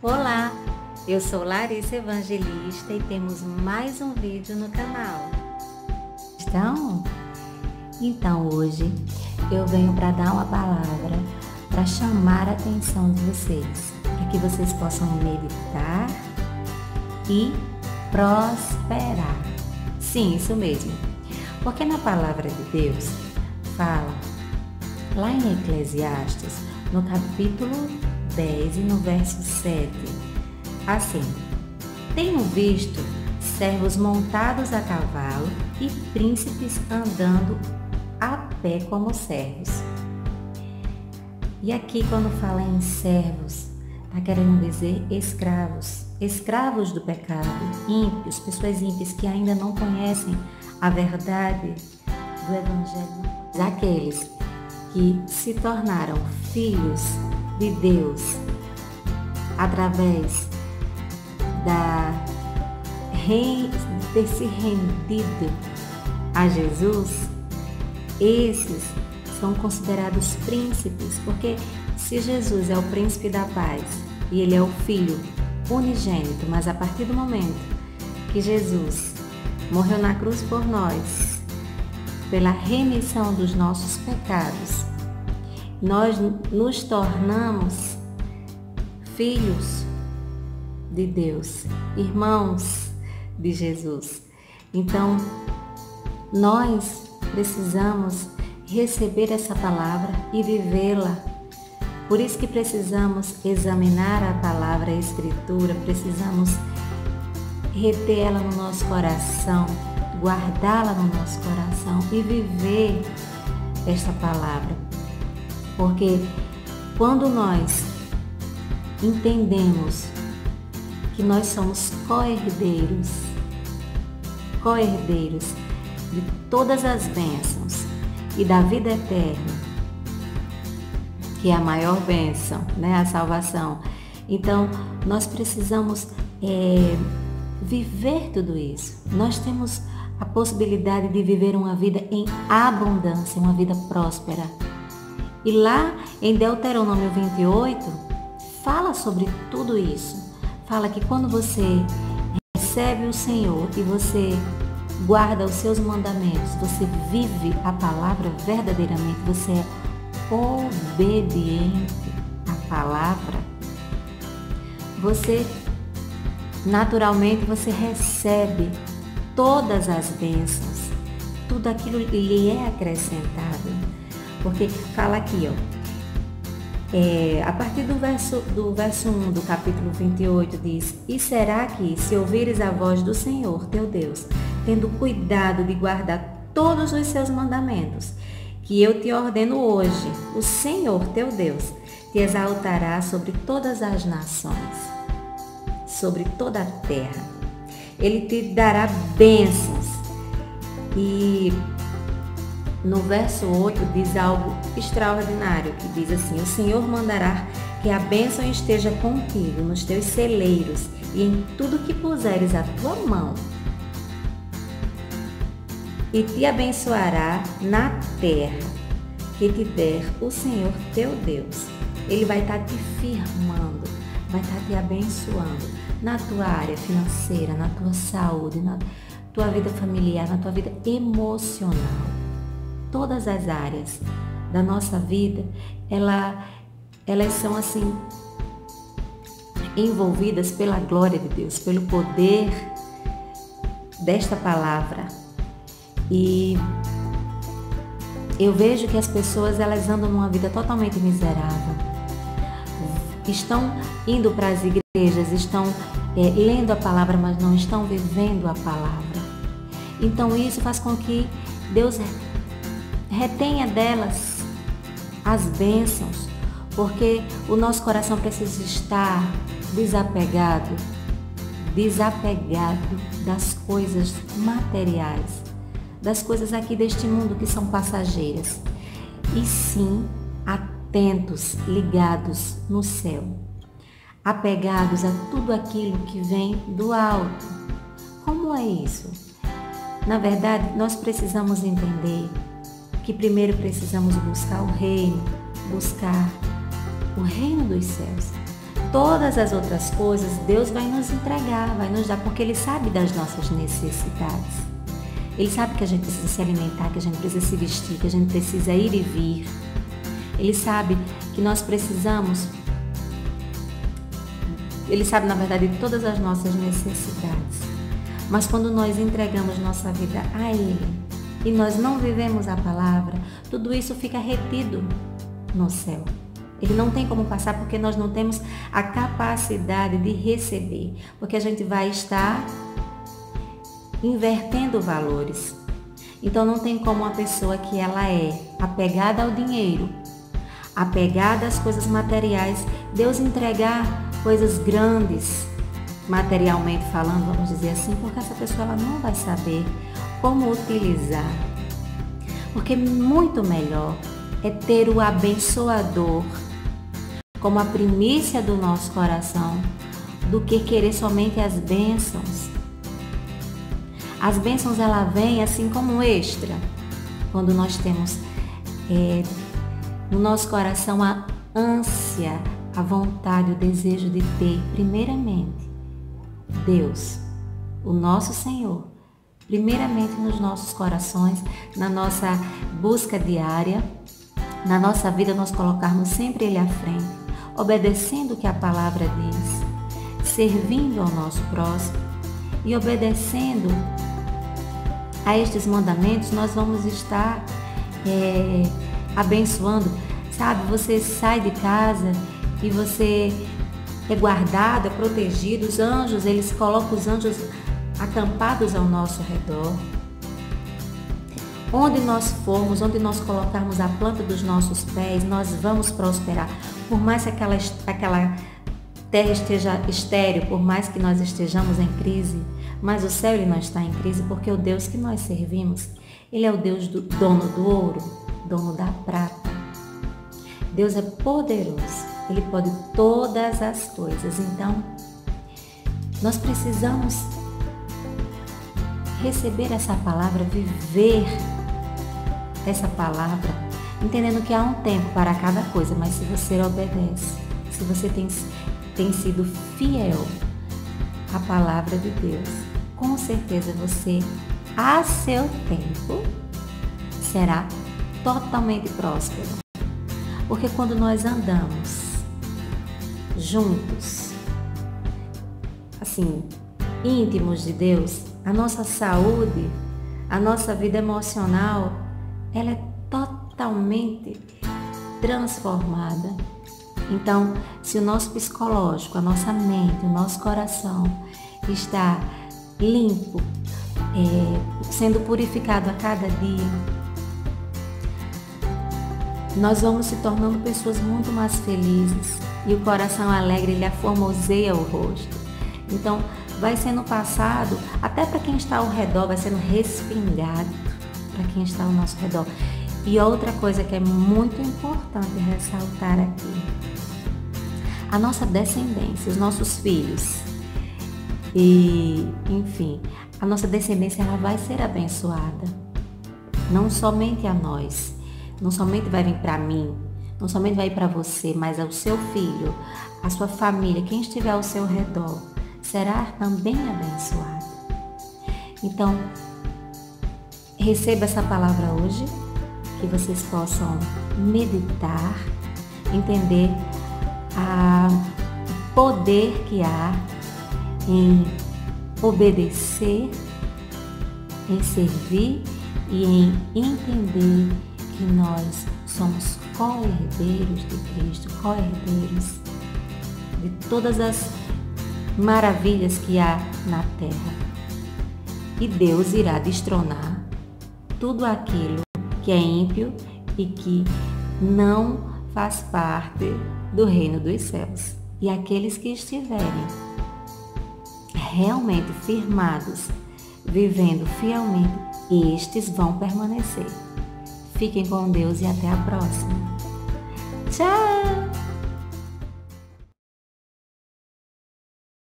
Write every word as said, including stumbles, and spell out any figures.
Olá, eu sou Larissa Evangelista e temos mais um vídeo no canal. Então, então hoje eu venho para dar uma palavra para chamar a atenção de vocês, para que vocês possam meditar e prosperar. Sim, isso mesmo. Porque na palavra de Deus fala lá em Eclesiastes, no capítulo dez e no verso sete, assim: tenho visto servos montados a cavalo e príncipes andando a pé como servos. E aqui, quando fala em servos, está querendo dizer escravos, escravos do pecado, ímpios, pessoas ímpias que ainda não conhecem a verdade do Evangelho. Aqueles que se tornaram filhos de Deus através da ter se rendido a Jesus, esses são considerados príncipes, porque se Jesus é o príncipe da paz e ele é o filho unigênito, mas a partir do momento que Jesus morreu na cruz por nós, pela remissão dos nossos pecados, nós nos tornamos filhos de Deus, irmãos de Jesus. Então, nós precisamos receber essa palavra e vivê-la. Por isso que precisamos examinar a palavra, a Escritura, precisamos reter ela no nosso coração, guardá-la no nosso coração e viver esta palavra. Porque quando nós entendemos que nós somos co-herdeiros, co-herdeiros de todas as bênçãos e da vida eterna, que é a maior bênção, né? A salvação. Então, nós precisamos é, viver tudo isso. Nós temos a possibilidade de viver uma vida em abundância, uma vida próspera. E lá em Deuteronômio vinte e oito, fala sobre tudo isso. Fala que quando você recebe o Senhor e você guarda os seus mandamentos, você vive a palavra verdadeiramente, você é obediente à palavra, você, naturalmente, você recebe todas as bênçãos, tudo aquilo lhe é acrescentado. Porque fala aqui, ó, é, a partir do verso, do verso um do capítulo vinte e oito diz: e será que, se ouvires a voz do Senhor teu Deus, tendo cuidado de guardar todos os seus mandamentos, que eu te ordeno hoje, o Senhor teu Deus te exaltará sobre todas as nações, sobre toda a terra. Ele te dará bênçãos. E no verso oito diz algo extraordinário, que diz assim: o Senhor mandará que a bênção esteja contigo nos teus celeiros e em tudo que puseres a tua mão, e te abençoará na terra que te der o Senhor teu Deus. Ele vai estar te firmando, vai estar te abençoando na tua área financeira, na tua saúde, na tua vida familiar, na tua vida emocional. Todas as áreas da nossa vida, ela, elas são assim envolvidas pela glória de Deus, pelo poder desta palavra. E eu vejo que as pessoas, elas andam numa vida totalmente miserável. Estão indo para as igrejas, estão é, lendo a palavra, mas não estão vivendo a palavra. Então isso faz com que Deus retenha delas as bênçãos, porque o nosso coração precisa estar desapegado, desapegado das coisas materiais, das coisas aqui deste mundo que são passageiras, e sim atentos, ligados no céu, apegados a tudo aquilo que vem do alto. Como é isso? Na verdade, nós precisamos entender que primeiro precisamos buscar o reino, buscar o reino dos céus. todas as outras coisas Deus vai nos entregar, vai nos dar, porque Ele sabe das nossas necessidades. Ele sabe que a gente precisa se alimentar, que a gente precisa se vestir, que a gente precisa ir e vir. Ele sabe que nós precisamos, Ele sabe, na verdade, de todas as nossas necessidades. Mas quando nós entregamos nossa vida a Ele e nós não vivemos a palavra, tudo isso fica retido no céu. Ele não tem como passar porque nós não temos a capacidade de receber, porque a gente vai estar invertendo valores. Então não tem como uma pessoa que ela é apegada ao dinheiro, apegada às coisas materiais, Deus entregar coisas grandes, materialmente falando, vamos dizer assim, porque essa pessoa ela não vai saber como utilizar. Porque muito melhor é ter o abençoador como a primícia do nosso coração do que querer somente as bênçãos. As bênçãos ela vem assim como um extra, quando nós temos é, no nosso coração a ânsia, a vontade, o desejo de ter primeiramente Deus, o nosso Senhor, primeiramente nos nossos corações, na nossa busca diária, na nossa vida nós colocarmos sempre Ele à frente, obedecendo o que a palavra diz, servindo ao nosso próximo e obedecendo a estes mandamentos, nós vamos estar é, abençoando. Sabe, você sai de casa e você é guardado, é protegido, os anjos, eles colocam os anjos acampados ao nosso redor. Onde nós formos, onde nós colocarmos a planta dos nossos pés, nós vamos prosperar. Por mais que aquela, aquela terra esteja estéril, por mais que nós estejamos em crise, mas o céu ele não está em crise, porque o Deus que nós servimos, Ele é o Deus do dono do ouro, dono da prata. Deus é poderoso, Ele pode todas as coisas. Então, nós precisamos receber essa palavra, viver essa palavra, entendendo que há um tempo para cada coisa, mas se você obedece, se você tem, tem sido fiel à palavra de Deus, com certeza você, a seu tempo, será totalmente próspero. Porque quando nós andamos juntos, assim, íntimos de Deus, a nossa saúde, a nossa vida emocional, ela é totalmente transformada. Então, se o nosso psicológico, a nossa mente, o nosso coração está limpo, é, sendo purificado a cada dia, nós vamos se tornando pessoas muito mais felizes e o coração alegre, ele aformoseia o rosto. Então, vai sendo passado, até para quem está ao redor, vai sendo respingado para quem está ao nosso redor. E outra coisa que é muito importante ressaltar aqui, a nossa descendência, os nossos filhos, e enfim, a nossa descendência ela vai ser abençoada, não somente a nós, não somente vai vir para mim, não somente vai ir para você, mas ao seu filho, a sua família, quem estiver ao seu redor, será também abençoado. Então, receba essa palavra hoje, que vocês possam meditar, entender a, o poder que há em obedecer, em servir e em entender que nós somos co-herdeiros de Cristo, co-herdeiros de todas as maravilhas que há na terra. E Deus irá destronar tudo aquilo que é ímpio e que não faz parte do reino dos céus. E aqueles que estiverem realmente firmados, vivendo fielmente, estes vão permanecer. Fiquem com Deus e até a próxima. Tchau!